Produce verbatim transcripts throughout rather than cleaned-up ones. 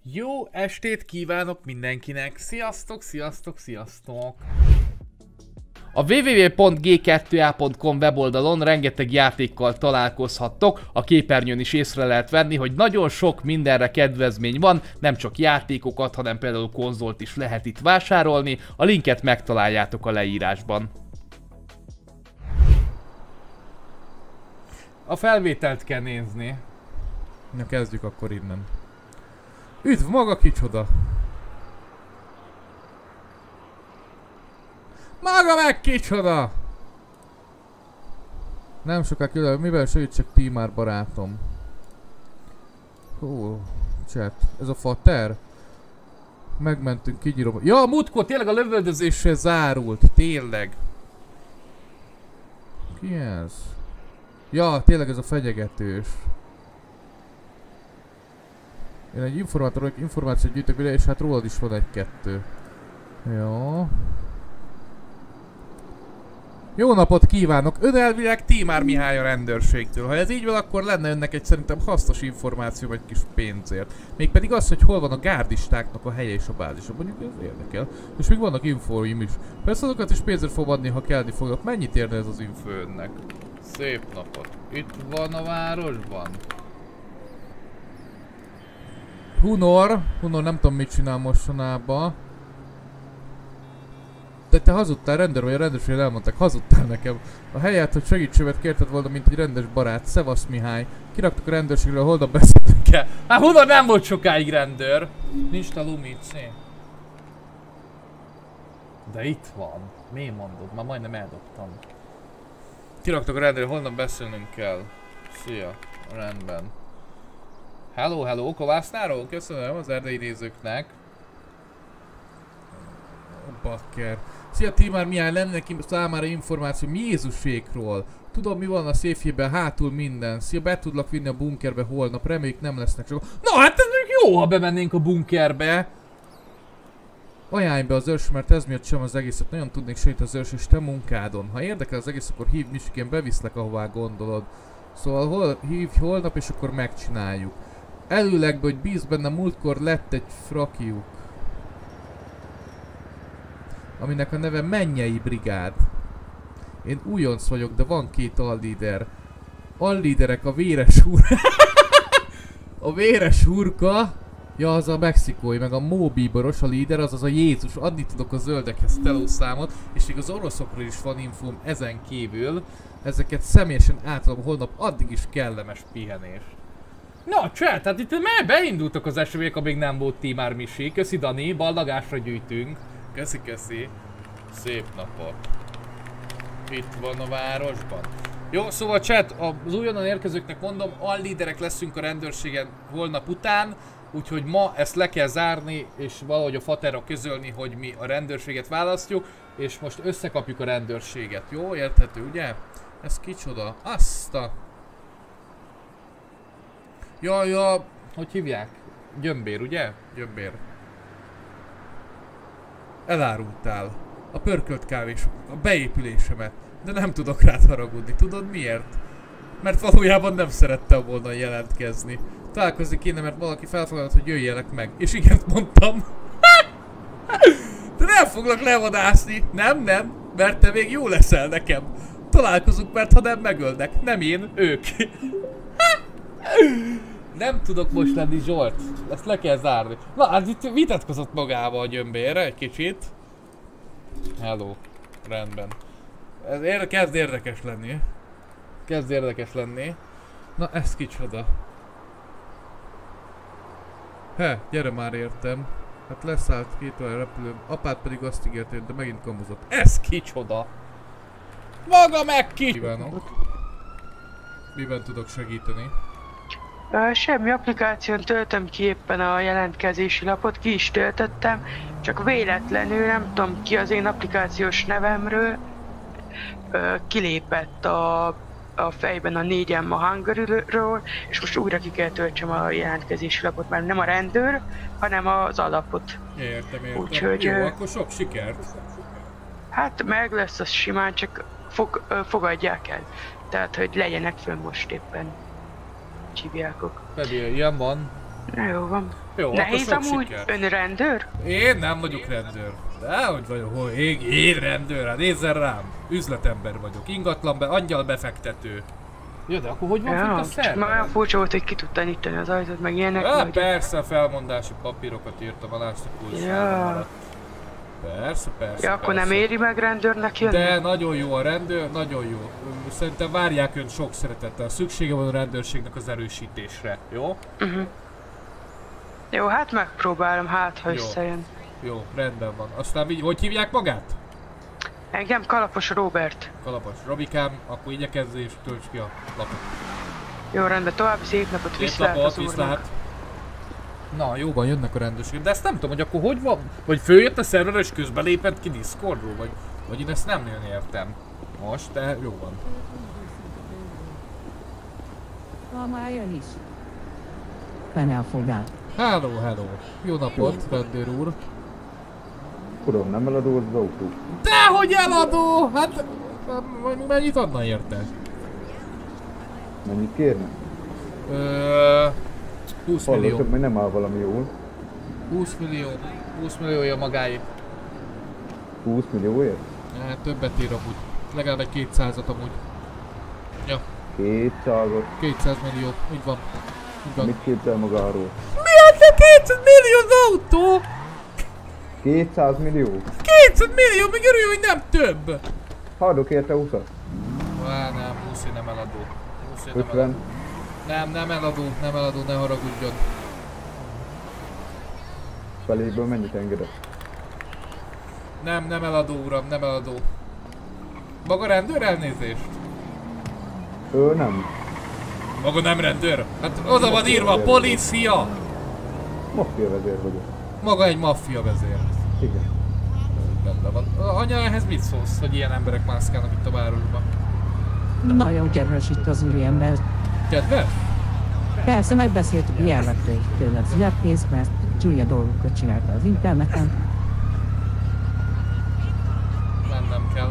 Jó estét kívánok mindenkinek! Sziasztok, sziasztok, sziasztok! A double-u double-u double-u pont g kettő a pont com weboldalon rengeteg játékkal találkozhattok, a képernyőn is észre lehet venni, hogy nagyon sok mindenre kedvezmény van, nem csak játékokat, hanem például konzolt is lehet itt vásárolni, a linket megtaláljátok a leírásban. A felvételt kell nézni. Na kezdjük akkor innen. Üdv maga kicsoda! Maga meg kicsoda! Nem soká külön, mivel segítsek Tímár barátom? Hú, chat, ez a fater? Megmentünk, kinyírom. Ja, a múltkor tényleg a lövöldözéssel zárult, tényleg. Ki ez? Ja, tényleg ez a fenyegetős. Én egy informátor vagyok, információt gyűjtök ide, és hát rólad is van egy-kettő. Jó. Jó napot kívánok! Ön elvileg Tímár Mihály a rendőrségtől. Ha ez így van, akkor lenne önnek egy szerintem hasznos információ egy kis pénzért. Mégpedig az, hogy hol van a gárdistáknak a helye és a bázisa. Mondjuk ez érdekel. És még vannak infóim is. Persze azokat is pénzért fog adni, ha kellni fognak. Mennyit érne ez az info önnek? Szép napot! Itt van a városban? Hunor. Hunor nem tudom mit csinál mostanában. De te hazudtál, rendőr vagy a rendőrséged elmondták, hazudtál nekem. A helyet, hogy segítséget kérted volna, mint egy rendes barát. Szevasz Mihály. Kiraktuk a rendőrségről, holnap beszéltünk el. Hát Hunor nem volt sokáig rendőr. Nincs a Lumici. De itt van. Mi mondod? Már majdnem eldobtam. Kiraktuk a rendőrről, holnap beszélnünk kell. Szia. Rendben. Hello, hello, Kovásznáról? Köszönöm az erdei nézőknek. Bakker. Szia Tímár Mihály, lenne neki számára információ Jézusékról. Tudom mi van a széfjében, hátul minden. Szia, be tudlak vinni a bunkerbe holnap, reméljük nem lesznek sok. Na hát ez még jó, ha bemennénk a bunkerbe. Ajánlj be az őrs, mert ez miatt sem az egészet. Nagyon tudnék segíteni az őrs és te munkádon. Ha érdekel az egész, akkor hívd Misikén, beviszlek ahová gondolod. Szóval hol, hívj holnap és akkor megcsináljuk. Előlegbe, hogy bíz benne, múltkor lett egy frakiuk. Aminek a neve Mennyei Brigád. Én újonc vagyok, de van két allíder. Allíderek a véres húr... a véres hurka... Ja, az a mexikói, meg a móbíboros, a líder, az az a Jézus. Adni tudok a zöldekhez telószámot, és még az oroszokról is van infóm ezen kívül. Ezeket személyesen átadom holnap, addig is kellemes pihenés. Na, chat, hát itt már beindultak az események, amíg nem volt Tímár Misi. Köszi Dani, ballagásra gyűjtünk. Köszi, köszi. Szép napot. Itt van a városban. Jó, szóval chat, az újonnan érkezőknek mondom, allíderek leszünk a rendőrségen holnap után. Úgyhogy ma ezt le kell zárni, és valahogy a faterra közölni, hogy mi a rendőrséget választjuk. És most összekapjuk a rendőrséget. Jó, érthető, ugye? Ez kicsoda? Azt a... Ja, ja, hogy hívják? Gyömbér, ugye? Gyömbér. Elárultál a pörkölt kávésoknak a beépülésemet, de nem tudok rád haragudni. Tudod miért? Mert valójában nem szerettem volna jelentkezni. Találkozni kéne, mert valaki felfogadott, hogy jöjjenek meg. És igent mondtam. De nem foglak levadászni. Nem, nem, mert te még jó leszel nekem. Találkozunk, mert ha nem megölnek. Nem én, ők. Nem tudok most lenni, Zsolt. Ezt le kell zárni. Na, hát itt vitatkozott magával a gyömbére egy kicsit. Hello. Rendben. Ez ér kezd érdekes lenni. Kezd érdekes lenni. Na, ez kicsoda. He, gyere már értem. Hát leszállt két olyan repülőm, apád pedig azt ígérte, de megint kamuzott. Ez kicsoda. Maga meg ki! Kívánok. Miben tudok segíteni? Uh, semmi applikáción töltöm ki éppen a jelentkezési lapot, ki is töltöttem, csak véletlenül, nem tudom ki az én applikációs nevemről, uh, kilépett a, a fejben a négyem a Hungary-ról, és most újra ki kell töltsem a jelentkezési lapot, mert nem a rendőr, hanem az alapot. Értem, értem. Úgyhogy, jó, uh, akkor sok sikert. Hát meg lesz az simán, csak fog, uh, fogadják el. Tehát, hogy legyenek fönn most éppen. Csíviákok. Pedig ilyen van. Na jó van. Jó, Nehéz akkor sok amúgy, siker. ön rendőr? Én nem vagyok rendőr. Dehogy vagyok, hogy én, én rendőr, hát nézzen rám. Üzletember vagyok, ingatlan be, angyal befektető. Ja, de akkor hogy van Ja, fent a csak már szerver? olyan furcsa volt, hogy ki tudta nyitani az ajtót, meg ilyenek. Ja, vagy- persze, a felmondási papírokat írtam alá, ezt a kulcsságom Ja. alatt. Persze, persze, Ja, akkor persze. nem éri meg rendőrnek jönni? De nagyon jó a rendőr, nagyon jó. Szerintem várják önt sok szeretettel. Szüksége van a rendőrségnek az erősítésre, jó? Uh-huh. Jó, hát megpróbálom, hát ha Jó. összejön. Jó, rendben van. Aztán így, hogy hívják magát? Engem Kalapos Robert. Kalapos Robikám, akkor igyekezz és tölts ki a lapot. Jó, rendben, további szép napot, Szép viszlát napot, az úrnak. viszlát. Na, jóban jönnek a rendőrség, de ezt nem tudom, hogy akkor hogy van? Vagy följött a szerver és közbelépett ki Discordról, vagy, vagy én ezt nem nagyon értem. Most, de jó van. Ha már jön is. Fenn elfogál. Hello, hello. Jó napot, rendőr úr. Uram, nem eladó az autó? Dehogy eladó! Hát m- mennyit adna érte? Mennyit kérne? Ö, húsz millió. Hallottam, hogy nem áll valami jól. húsz millió. húsz milliója magáé. húsz millióért? Hát többet ír amúgy. Legalább egy kétszázat amúgy. Ja, kétszázat. kétszáz millió. Úgy van. Úgy van. Mit képzel magáról? Mi az a kétszáz millió az autó? kétszáz millió? kétszáz millió, még örül, hogy nem több. Haladok érte húszat? Á, nem, Muszi nem eladó. Muszi nem eladó. ötven? Nem, nem eladó, nem eladó, ne haragudjon. Feléből mennyit engedett? Nem, nem eladó, uram, nem eladó. Maga rendőr, elnézést? Ő nem. Maga nem rendőr? Hát oda van írva, policia! Maffia vezér vagyok. Maga egy maffia vezér. Igen. Rendben van. Anya, ehhez mit szólsz, hogy ilyen emberek mászkálnak itt a városban? Nagyon kedves itt az úriember. Kedves? Persze megbeszéltük, hogy elvette tőle az zsebpénzt, mert csúnya dolgokat csinálta az interneten. Mennem kell.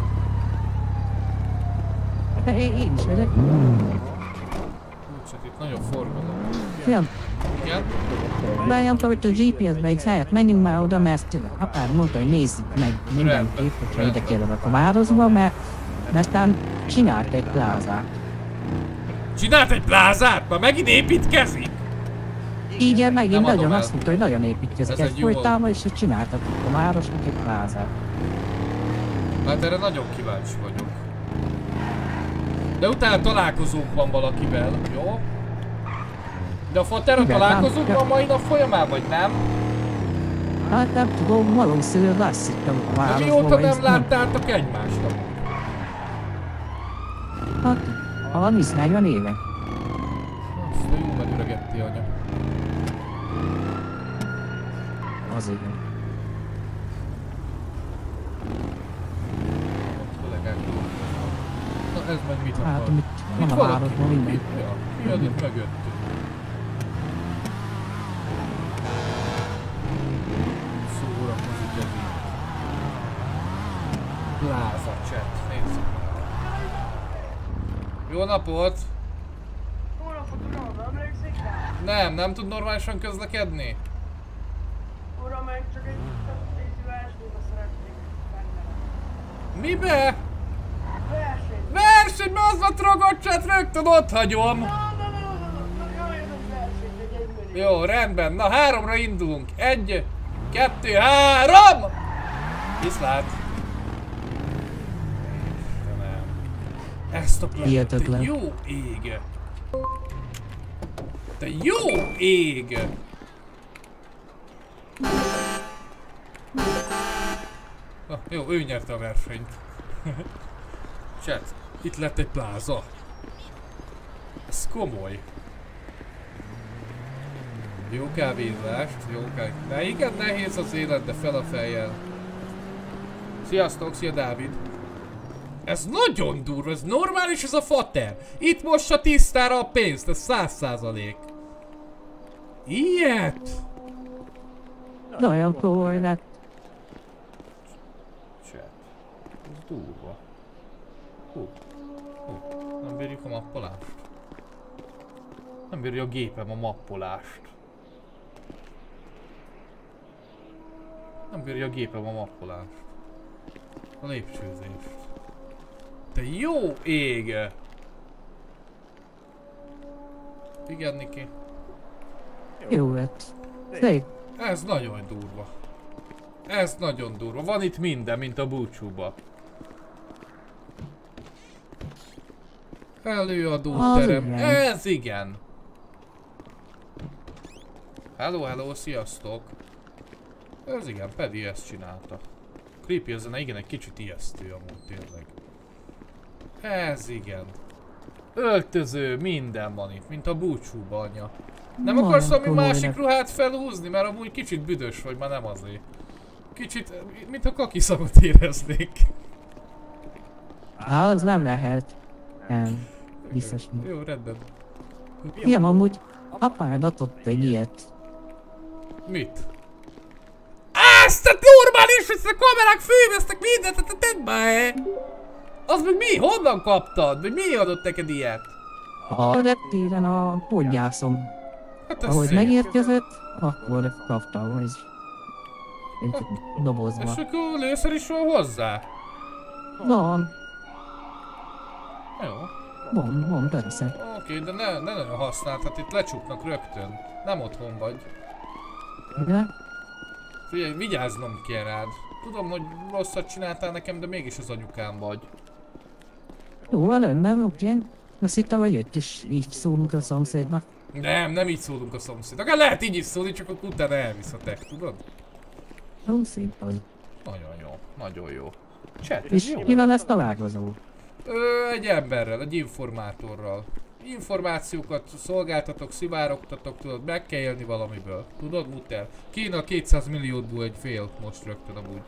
De én, én is vagyok. Úgyse itt nagyon forgalom. Fiam, Igen? bejelntem, hogy a gé pé es-be egy helyet, menjünk már oda, mert apád mondta, hogy nézzük meg mindenképp, hogyha ide kerülök a városba, mert aztán csinált egy plázát. Csinált egy plázát? Már megint építkezik? Igen, megint Nem adom nagyon el. azt mondta, hogy nagyon építkezik Ez egy egy jó- folytában, és hogy csináltak itt a városnak egy plázát. Hát erre nagyon kíváncsi vagyok. De utána találkozónk van valakivel, jó? De a faterra Igen, találkozunk nem- a mai nap folyamán, vagy nem? Hát nem tudom, valószínűleg lesz itt a De városban. mióta vagy nem ezt láttátok egymást amúgy? Hát, harminc-negyven éve. Azt a jó megöregetti anya. Az igen. Kollégák. Na ez meg mit akar? Hát, amit van Itt a valaki? városban minden. Itt, ja. Mi az itt mögöttünk? Szórakozik ez így. Pláza chat, nézzük. Jó napot! Nem, nem tud normálisan közlekedni? Uram, én csak egy egy versenybe szeretnék benne. Mibe? Verseny! Versenyben az a trogocsát rögtön ott hagyom! Na, na, na, na, na, na, jöjjön a verseny, egy egy millió. Jó, rendben. Na háromra indulunk. Egy, kettő, három! Viszlát! Istenem. Ezt a plazát, te Hihetetlen. jó ég! Te jó ég! Ah, jó, ő nyerte a versenyt. Chat, itt lett egy pláza. Ez komoly. Jó kávézást, jó kávézást. De igen, nehéz az élet, de fel a fejjel. Sziasztok, szia Dávid. Ez nagyon durva, ez normális ez a fater. Itt mossa tisztára a pénzt, ez száz százalék. Ilyet? Nagyon komoly lett. Chat. Ez durva. Hú. Hú. Nem bírjuk a mappolást. Nem bírja a gépem a mappolást. Nem bírja a gépem a mappolást. A lépcsőzést. Te jó ég! Igen, Niki. Jó lett. Szép. Ez nagyon durva. Ez nagyon durva. Van itt minden, mint a búcsúba. Előadóterem. Ez igen. Hello, hello, sziasztok. Ez igen, Pedi ezt csinálta. Creepy a zene, igen, egy kicsit ijesztő amúgy tényleg. Ez igen. Öltöző, minden van itt, mint a búcsúba, anya. Nem Nagyon akarsz valami komoly másik lett. ruhát felhúzni, mert amúgy kicsit büdös vagy, már nem azért. Kicsit, mint a kakiszagot éreznék. Á, az nem lehet. Nem. Biztos nem. Jó, rendben. Igen, amúgy apád adott egy ilyet. Mit? Ezt a normális, hogy a kamerák fővesztek mindent, te tedd be! Az meg mi? Honnan kaptad? Vagy mi adott neked ilyet? A reptéren a podgyászom. Hát ez Ahogy szép. megérkezett, akkor kaptam, hogy egy dobozba. És akkor lőszer is van hozzá? Van, Jó. van, van, persze. Oké, de ne, ne nagyon használd, hát itt lecsuknak rögtön. Nem otthon vagy. De Figyelj, vigyáznom kell rád. Tudom, hogy rosszat csináltál nekem, de mégis az anyukám vagy. jó, van önnem, oké. Azt hittem, hogy jött is így szólunk a szomszédnak. Nem, nem így szólunk a szomszédnak. Hát lehet így is szólni, csak akkor utána elvisz a tek, tudod? Jó, szép vagy. Nagyon jó, nagyon jó. Chat, ez És jó. kivel lesz találkozó? Ö, egy emberrel, egy informátorral. Információkat szolgáltatok, szivárogtatok, tudod, meg kell élni valamiből. Tudod, Mutter? Kína kétszáz millióból egy fél most rögtön amúgy.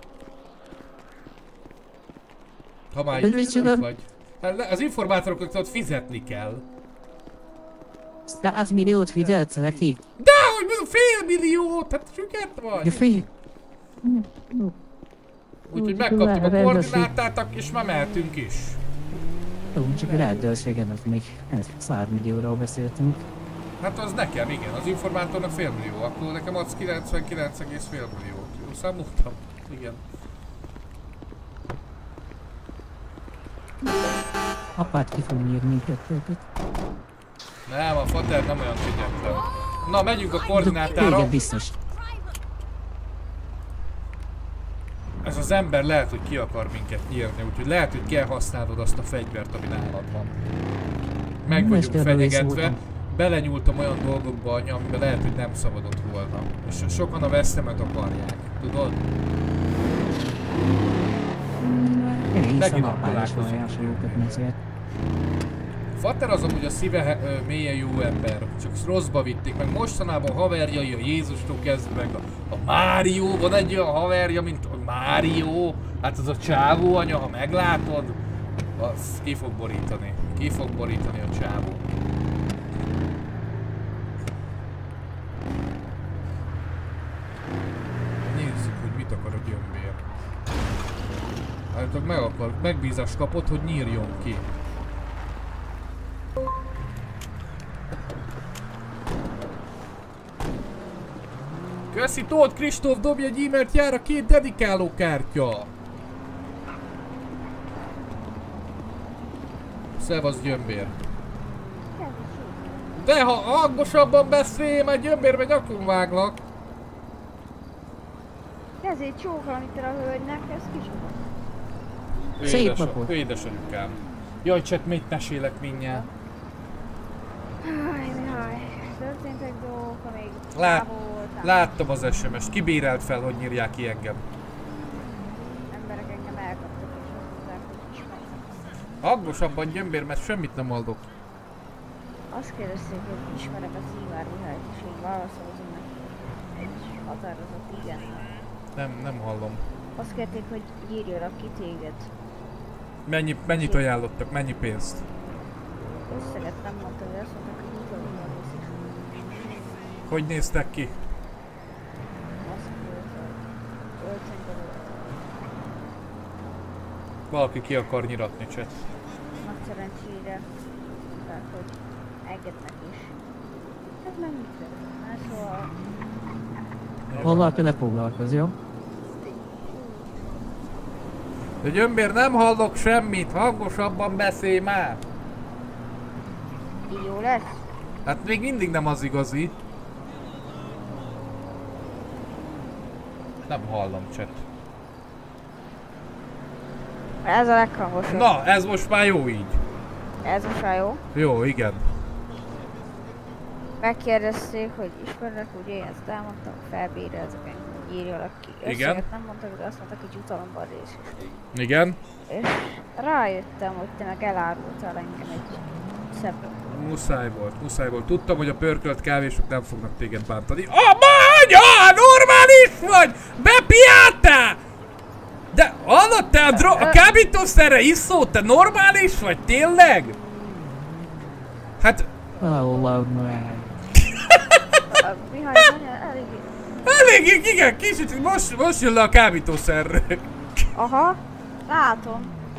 Ha már Ez így micsoda? vagy. Hát le- az informátoroknak tudod fizetni kell. száz milliót fizetsz neki? Dehogy mondom, fél milliót! Hát süket Ja, vagy! fél. Úgyhogy Úgy, megkaptuk a rendőrség. koordinátát, és már mehetünk is. Jó, csak a rendőrségen az még száz millióról beszéltünk. Hát az nekem, igen, az informátornak fél millió, akkor nekem adsz kilencvenkilenc egész fél milliót. Jó számoltam? Igen. Apát ki fog nyírni kettőket. Nem, a fater nem olyan kegyetlen. Na, megyünk a koordinátára. Téged biztos. Ez az ember lehet, hogy ki akar minket nyírni, úgyhogy lehet, hogy kell használnod azt a fegyvert, ami nálad van. Meg vagyunk Mesterben is fenyegetve. voltam. Belenyúltam olyan dolgokba, anya, amiben lehet, hogy nem szabadott volna. És sokan a vesztemet akarják, tudod? Én hiszem Megint apám is találkozunk. olyan hasonlókat mesélt. Fater az amúgy a szíve ö, mélyen jó ember, csak rosszba vitték, meg mostanában haverjai a Jézustól kezdve, meg a, a Mário, van egy olyan haverja, mint a Mário, hát az a csávó anya, ha meglátod, az ki fog borítani, ki fog borítani a csávó. Nézzük, hogy mit akar a gyömbér. Hát meg akar, megbízást kapott, hogy nyírjon ki. Köszi Tóth Kristóf, dobja egy e-mailt, jár a két dedikáló kártya. Szevasz gyömbér. De ha hangosabban beszélj, mert gyömbér vagy, akkor váglak. Ezért csókolom itt a hölgynek, ez kicsoda. Szép Édes, napot. édesanyukám. Jaj, csak mit mesélek mindjárt. Háj, háj, történtek dolgok, amíg Lát, távol voltam. láttam az es em es-t, kibérelt fel, hogy nyírják ki engem. Emberek engem elkaptak és azt mondták, hogy ismerek. Hangosabban gyömbér, mert semmit nem hallok. Azt kérdezték, hogy ismerek a Szívár Mihályt, és én válaszoltam neki egy határozott igen. Nem, nem hallom. Azt kérték, hogy írjalak ki téged. Mennyi, mennyit ajánlottak, mennyi pénzt? Összeget nem mondta, de azt mondták, hogy nyugodtan viszik. Hogy néztek ki? Azt mondta, hogy öltönybe volt. Valaki ki akar nyiratni, cset. Nagy szerencsére mondták, hogy engednek is. Hát nem mit tudom. Hát szóval Valaki ne foglalkoz, jó? De Gyömbér, nem hallok semmit, hangosabban beszélj már! Így jó lesz? Hát még mindig nem az igazi. Nem hallom, chat. Ez a leghangosabb. Na, ez most már jó így. Ez most már jó. Jó, igen. Megkérdezték, hogy ismerlek, ugye én ezt elmondtam, felbérelzek engem, hogy írjalak ki. Igen. Összeget nem mondtak, de azt mondtak, hogy jutalomban rész is. Igen. És rájöttem, hogy te meg elárultál engem egy szebb. Muszáj volt, muszáj volt. Tudtam, hogy a pörkölt kávésok nem fognak téged bántani. A anya! Normális vagy! Bepiáltál! De hallod te a, dro- a kábítószerre iszó? Te normális vagy? Tényleg? Hát... Oh, man. Mihály, anya, eléggé. Elég, igen, kicsit most, most jön le a kábítószerről. Aha, látom.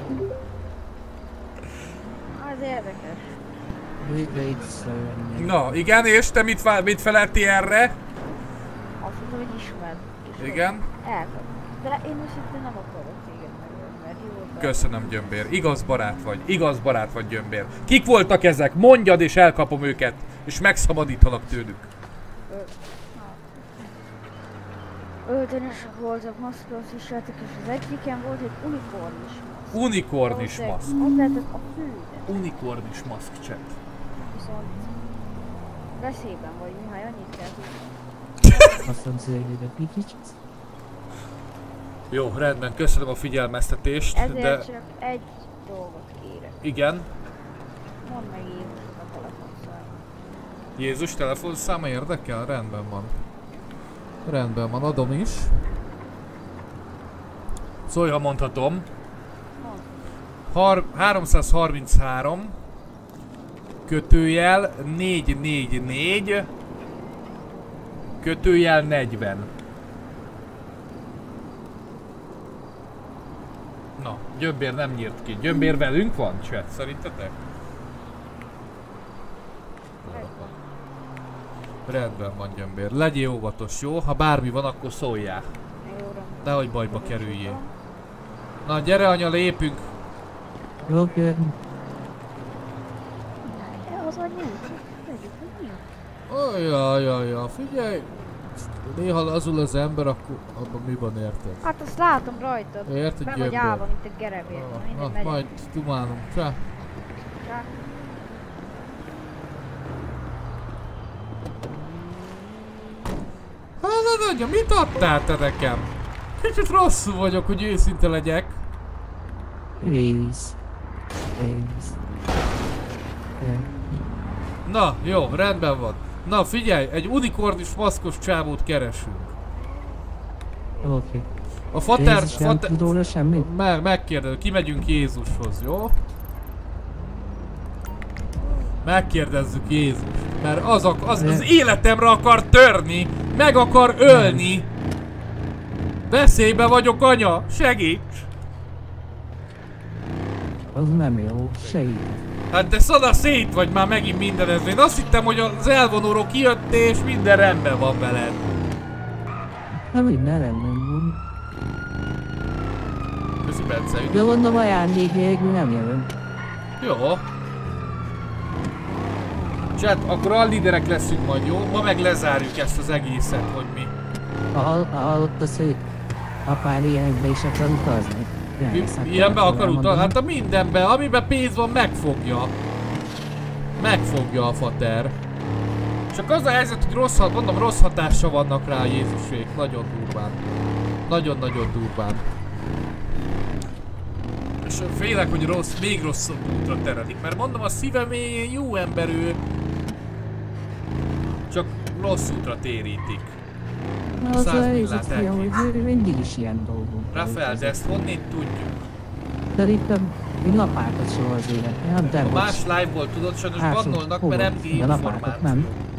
Az érdekes. Wait, wait, sir. Na, igen, és te mit, fe- mit felelti erre? Azt mondta, hogy ismered. És Igen. elkap. De én most nem akarok téged megölni, mert jó volt. Köszönöm, Gyömbér. Igaz barát vagy. Igaz barát vagy, Gyömbér. Kik voltak ezek? Mondjad és elkapom őket. És megszabadítalak tőlük. Öltönyösek voltak, maszkot viseltek, és az egyiken volt egy unikornis maszk. Unikornis Ahhoz maszk. Ott lehetett a fődet. Unikornis maszk, chat. Viszont veszélyben vagy, Mihály, annyit kell tudni. Azt mondja, hogy egy kicsit. Jó, rendben, köszönöm a figyelmeztetést, Ezért de... csak egy dolgot kérek. Igen. Mondd meg Jézusnak a telefonszámát. Jézus telefonszáma érdekel? Rendben van. Rendben van, adom is. Szólj, ha mondhatom. Har- háromszázharminchárom kötőjel négy négy négy kötőjel negyven. Na, Gyömbér nem nyírt ki. Gyömbér velünk van, chat, szerintetek? Rendben van, Gyömbér. Legyél óvatos, jó? Ha bármi van, akkor szóljál. Nehogy bajba kerüljél. Na, gyere anya, lépünk! Jó, good. Az annyi úgy, vegyük, hogy mi? Ajajajaj, figyelj! Néha lazul az ember, akkor abban mi van, érted? Hát azt látom rajtad. Érted, Be vagy Gyömbér? állva, mint egy gerebér. Na, Mindegy, megyek. majd dumálunk. Csá! Csá. Hát anya, mit adtál te nekem? Kicsit rosszul vagyok, hogy őszinte legyek. Please. Please. Yeah. Na, jó, rendben van. Na figyelj, egy unikornis maszkos csávót keresünk. Oké. Okay. A fater... Jézus nem tud róla semmit? Me megkérdezünk, kimegyünk Jézushoz, jó? Megkérdezzük Jézus, mert az, a, az, az életemre akar törni, meg akar ölni. Veszélybe vagyok, anya, segíts! Az nem jó, segít. Hát de szana szét vagy már megint minden ez. Én azt hittem, hogy az elvonóról kijöttél és minden rendben van veled. Nem minden rendben van. Köszi, Bence. De mondom, ajándékjegyek nem jövünk. Jó. Chat, akkor a líderek leszünk majd, jó? Ma meg lezárjuk ezt az egészet, hogy mi. Hallott az, hogy apád ilyenbe is akar utazni. mi ilyenbe akar utazni? Hát a mindenbe, amiben pénz van, megfogja. Megfogja a fater. Csak az a helyzet, hogy rossz, mondom, rossz hatása vannak rá a Jézusék. Nagyon durván. Nagyon-nagyon durván. És félek, hogy rossz, még rosszabb útra terelik, mert mondom, a szíve mélyén jó ember ő. Csak rossz útra térítik. Az a helyzet, hogy mindig is ilyen dolgunk. Rafael, de ezt honnét tudjuk? Szerintem egy lapátot soha az életben. De a más live-ból tudod, sajnos bannolnak, mert em té információ.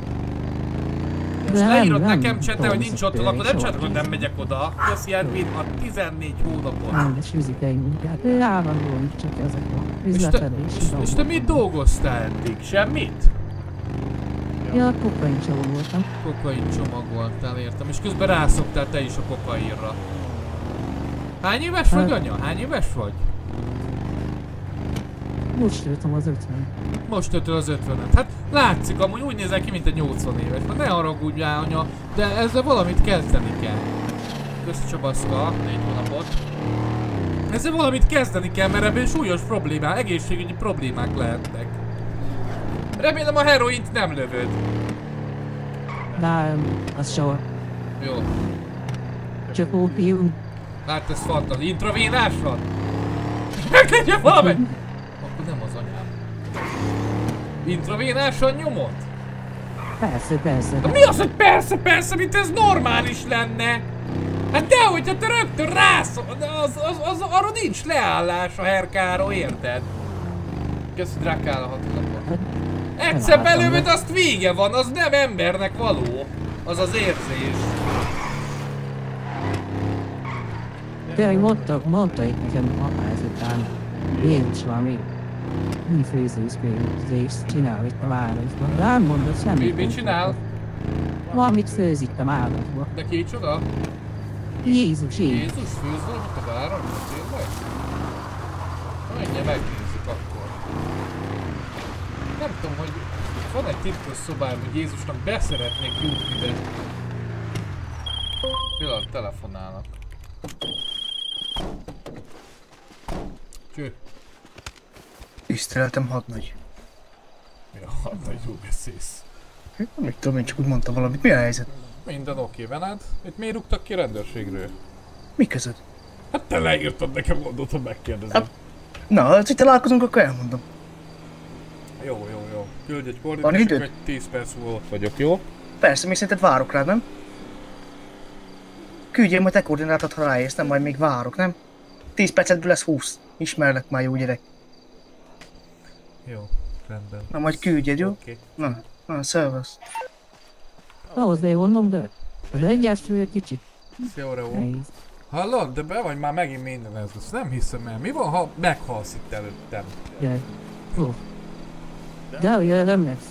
És leírod nekem csete, hogy nincs ott, akkor nem csinálok, hogy nem megyek oda. Köszi Edwin a tizennégy hónapot. Nem, és üzleteink, hát állandóan csak ezek a üzletelés. És, és te mit dolgoztál eddig? Semmit? Ja, kokain csomag voltam. Kokain csomag voltál, értem. És közben rászoktál te is a kokainra. Hány éves vagy, anya? Hány éves vagy? Most jöttem az ötven. Most ötöl az ötvenet. Hát látszik, amúgy úgy nézel ki, mint egy nyolcvan éves. Hát ne haragudj rá, anya, de ezzel valamit kezdeni kell. Köszi Csabaszka, négy hónapot. Ezzel valamit kezdeni kell, mert ebből súlyos problémák, egészségügyi problémák lehetnek. Remélem a heroint nem lövöd. Nem, az soha. Jó. Csak ópium. Hát ez fantasztikus. Intravénás van? Meglegyen valami! Akkor nem az anyám. Intravénásan nyomod? Persze, persze. De mi az, hogy persze, persze, mint ez normális lenne? Hát dehogy, hát te rögtön rász, de az, az, az, arra nincs leállás a herkáról, érted? Köszi Drákál a hatalapot. Egyszer belővöd, azt vége van, az nem embernek való. Az az érzés. Tényleg mondtak, mondták nekem apáz után, Jézus valami műfőzőszkőzést csinál itt a városban. Rám mondott semmit. Mi, mit csinál? Valamit főz itt a városban. De kicsoda? Jézus, Jézus. Jézus főz valamit a városban, tényleg? Mindjárt megnézzük akkor. Nem tudom, hogy van egy titkos szobám, hogy Jézusnak beszeretnék jutni, de... Pillanat, telefonálnak. Cső. Tiszteletem hadnagy. Ja, hadnagy, jó beszélsz. Mit tudom, én csak úgy mondtam valamit. Mi a helyzet? Minden oké veled? Itt miért rúgtak ki rendőrségről? Mi között? Hát te leírtad nekem, mondod, ha megkérdezem. Hát, na, ha itt találkozunk, akkor elmondom. Jó, jó, jó. Küldj egy koordinát, csak egy tíz perc múlva ott vagyok, jó? Persze, még szerinted várok rád, nem? Küldjél majd te koordinátot, ha ráérsz, nem majd még várok, nem? tíz percetből lesz húsz. Ismerlek már, jó gyerek. Jó, rendben. Na majd küldjed, jó? Oké. Na, na, szervasz. Ahhoz de mondom, de az egyesül egy kicsit. Szia, Oreo. Nehéz. Hallod? De be vagy már megint minden ez lesz. Nem hiszem el. Mi van, ha meghalsz itt előttem? De, ó. De ugye nem lesz.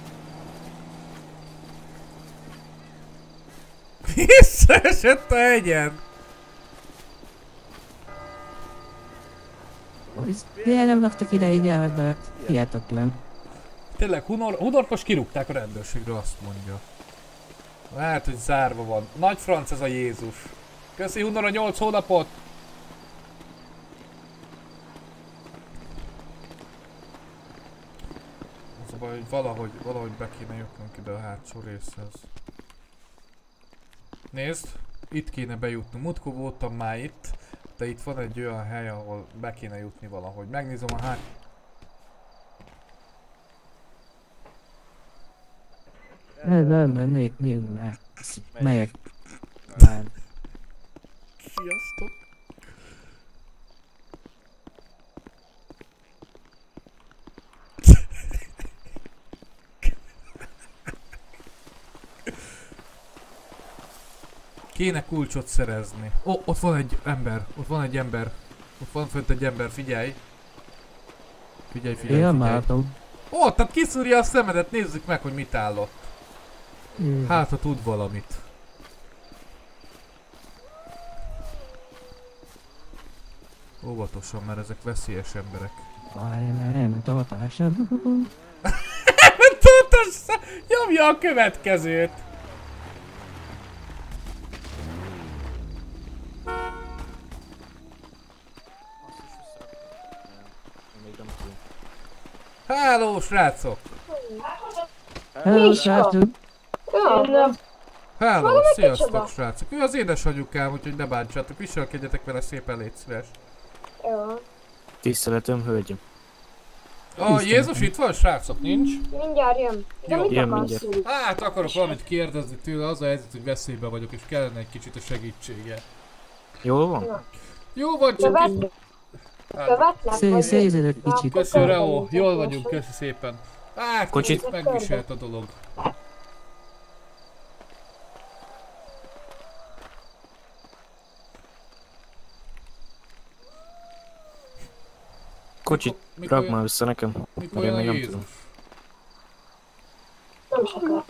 Visszaesett a hegyen! Miért nem laktak ide így elvett? Hihetetlen. Tényleg, Hunor, Hunort most kirúgták a rendőrségről, azt mondja. Hát, hogy zárva van. Nagy franc ez a Jézus. Köszi Hunor a nyolc hónapot! Az a baj, hogy valahogy, valahogy be kéne jutnunk ide a hátsó részhez. Nézd, itt kéne bejutni. Múltkor voltam már itt, de itt van egy olyan hely, ahol be kéne jutni valahogy. Megnézem a hát... Nem, nem, nem, még, még, nem. Melyek? Már. Sziasztok! Kéne kulcsot szerezni. Ó, oh, ott van egy ember, ott van egy ember. Ott van fönt egy ember, figyelj! Figyelj, figyelj, Én figyelj. látom. Ó, oh, tehát kiszúrja a szemedet, nézzük meg, hogy mit áll ott. Hát, ha tud valamit. Óvatosan, mert ezek veszélyes emberek. Várj, mert nem tartásom. Tartass! Nyomja a következőt! Háló, srácok! Hello, srácok! Háló, sziasztok, srácok! Ő az édesanyukám, úgyhogy ne bántsátok, viselkedjetek vele szépen, légy szíves. Jó. Tiszteletem, hölgyem. A Jézus itt van, srácok? Nincs? Mindjárt jön. De Jó. mit Jön akarsz? mindjárt. Hát akarok valamit kérdezni tőle, az a helyzet, hogy veszélybe vagyok, és kellene egy kicsit a segítsége. Jól van? Jó van, csak Követ, itt... követlek, Szé- vagy... Szézedök kicsit. Köszi, Reó, jól vagyunk, köszi szépen. Hát, Kocsit. kicsit megviselt a dolog. Kocsit Mikor rak jön- már össze nekem, Mikor mert én jön a még nem Jézus? tudom. Nem sokat.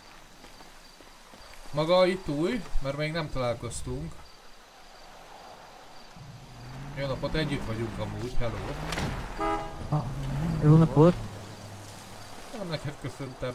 Maga itt új, mert még nem találkoztunk. Jó napot, együtt vagyunk amúgy, hello. Jó napot. Nem neked köszöntem.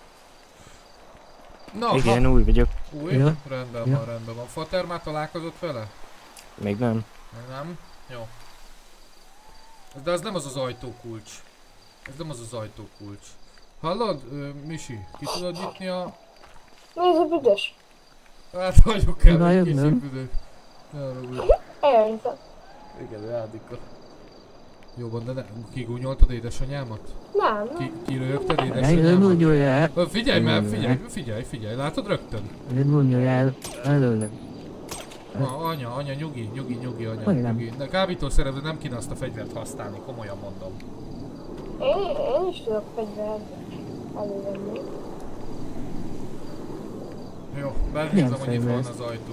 Na, Igen, ha... új vagyok. Új? Ja. Rendben Ja. van, rendben van. Fater már találkozott vele? Még nem. Még nem? Jó. De az nem az az ajtókulcs. Ez nem az az ajtókulcs. Hallod, ö, Misi? Ki tudod nyitni a... Nézd a büdös. Hát hagyjuk el, Oda egy jövök. kicsit büdös. Ne haragudj. Eljöttem. Igen, Jádika. Jó van, de ne... Kigúnyoltad édesanyámat? Nem, Ki, kirögted Ne édesanyámat? gondolj el. Ö, Figyelj már, Ne figyelj, figyelj, figyelj, látod rögtön? Ne gondolj el. Előle. Ma, anya, anya, nyugi, nyugi, nyugi, anya, Hogy nem? nyugi. De kábítószeredre nem kéne azt a fegyvert használni, komolyan mondom. én, én is tudok fegyvert elővenni. Jó, Milyen belnézem, hogy itt fegyver van ez? az ajtó.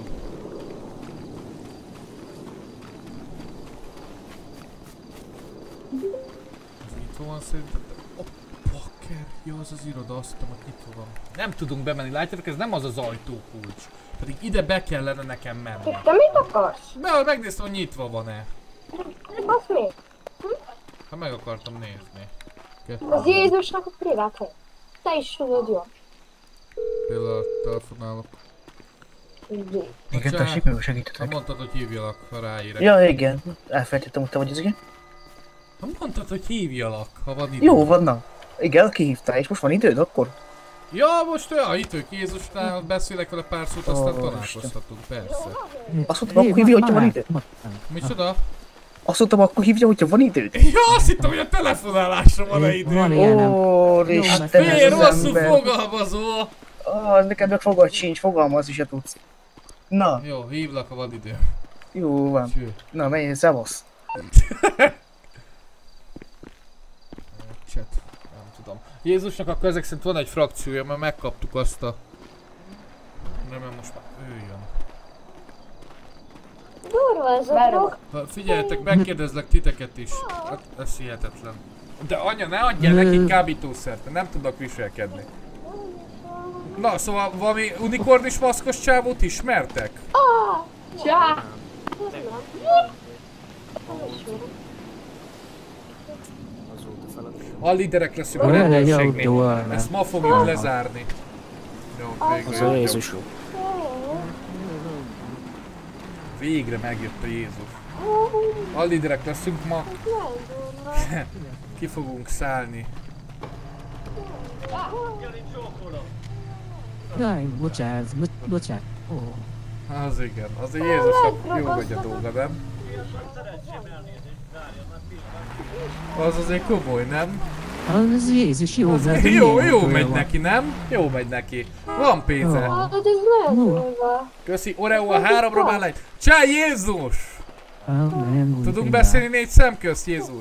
Ez nyitva van szerintem, de... Oh, bakker! Ja, az az iroda, azt hittem, hogy nyitva van. Nem tudunk bemenni, látjátok, ez nem az az ajtókulcs. Pedig ide be kellene nekem menni. Te mit akarsz? Be, megnéztem, hogy nyitva van-e. Azt mi? Ha meg akartam nézni. Kettő. Az Jézusnak a privát hely. Te is tudod jól. Pillanat, telefonálok. Így. Igen, Csá, tessék, meg Ha segítetek. mondtad, hogy hívjalak, ha ráérek. Ja, igen. Elfelejtettem, hogy te vagy az, igen. Ha mondtad, hogy hívjalak, ha van idő. Jó, van, na. Igen, kihívtál, és most van időd akkor? Ja, most olyan, itt ők Jézusnál, beszélek vele pár szót, aztán Ó, találkozhatunk, persze. Azt mondtam, akkor hívja, hogyha van idő. Micsoda? Azt mondtam, akkor hívja, hogyha van időd. Ja, azt hittem, hogy a telefonálásra van-e idő. Van ilyenem. Ó, Jó, Isten, Fél ez az rosszul ember. fogalmazó. Ah, neked meg fogad sincs, fogalmazni se tudsz. Na, Jó, hívlak, ha van idő. jó van. Cső. Na, menj, szevasz. Chat. Nem tudom. Jézusnak akkor ezek szerint van egy frakciója, mert megkaptuk azt a... Nem, mert most már ő jön. Durva ez a drog. Ha figyeljetek, megkérdezlek titeket is. Hát, ez hihetetlen. De anya, ne adjál nekik kábítószert, nem tudok viselkedni. Na, szóval valami unikornis maszkos csávót ismertek? Csá! Azóta feladat. A líderek leszünk a Van egy rendőrségnél. autó, Ezt ma fogjuk lezárni. Jó, végre Az a jött, jó. Jézus. Végre megjött a Jézus. A líderek leszünk ma. Ki fogunk szállni. Jaj, bocsánat, bo- bocsánat. Ó, Az igen, az a Jézusnak jó megy a dolga, nem? Az azért komoly, nem? az Jézus jó, Az mert jó, milyen jó autója megy van. neki, nem? Jó megy neki. Van pénze. Hát ez nagyon durva. Köszi, Oreo a háromra már legy. Csá, Jézus! Ah, nem, úgy Tudunk minden. beszélni négy szem közt, Jézus?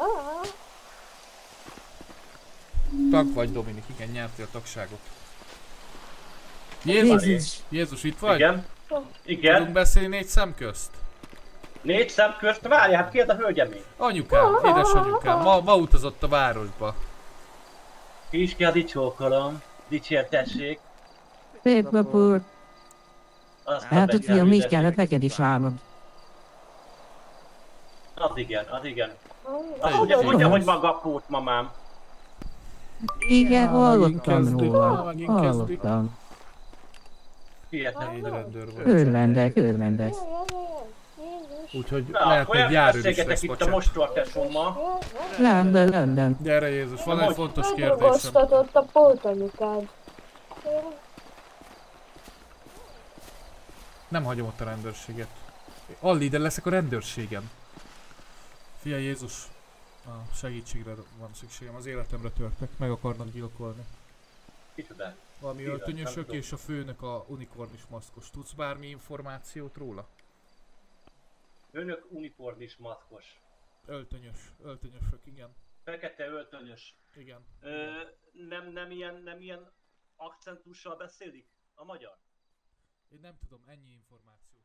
Tag vagy, Dominik, igen, nyertél a tagságot. Jézus, Jézus, Jézus itt vagy? Igen. Igen. Tudunk beszélni négy szem közt? Négy szem közt, várj, hát kérd a hölgyemét. Anyukám, édesanyukám, ma, ma utazott a városba. Kiske, dicsókolom. Dicsértessék. szép napot. Azt a Hát ott begyár fiam, mit üdvözlés. kellett neked is állnod? Az igen, az igen. Egy- Azt ugye egy- mondja, hogy maga a pót mamám. Igen, hallottam kezdődik, róla. megint kezdődik. Hallottam. Hihetetlen. Egy rendőr vagy. Örvendek, örvendek. Úgyhogy Na, lehet, akkor hogy járőr is beszélgetek lesz, itt a bocsánat. mostortesómmal. Rendben, rendben. Gyere Jézus, van egy Hogy? fontos kérdésem. Megragasztatott a pótanyukád. Nem hagyom ott a rendőrséget. Alli, de leszek a rendőrségem. Fia Jézus, a segítségre van szükségem, az életemre törtek, meg akarnak gyilkolni. Kicsoda. Valami Igen, öltönyösök nem tudom. és a főnök a unikornis maszkos. Tudsz bármi információt róla? Önök unikornis maszkos. Öltönyös, öltönyösök, igen. Fekete öltönyös. Igen. Ö, nem, nem ilyen, nem ilyen akcentussal beszélik a magyar? Én nem tudom, ennyi információ.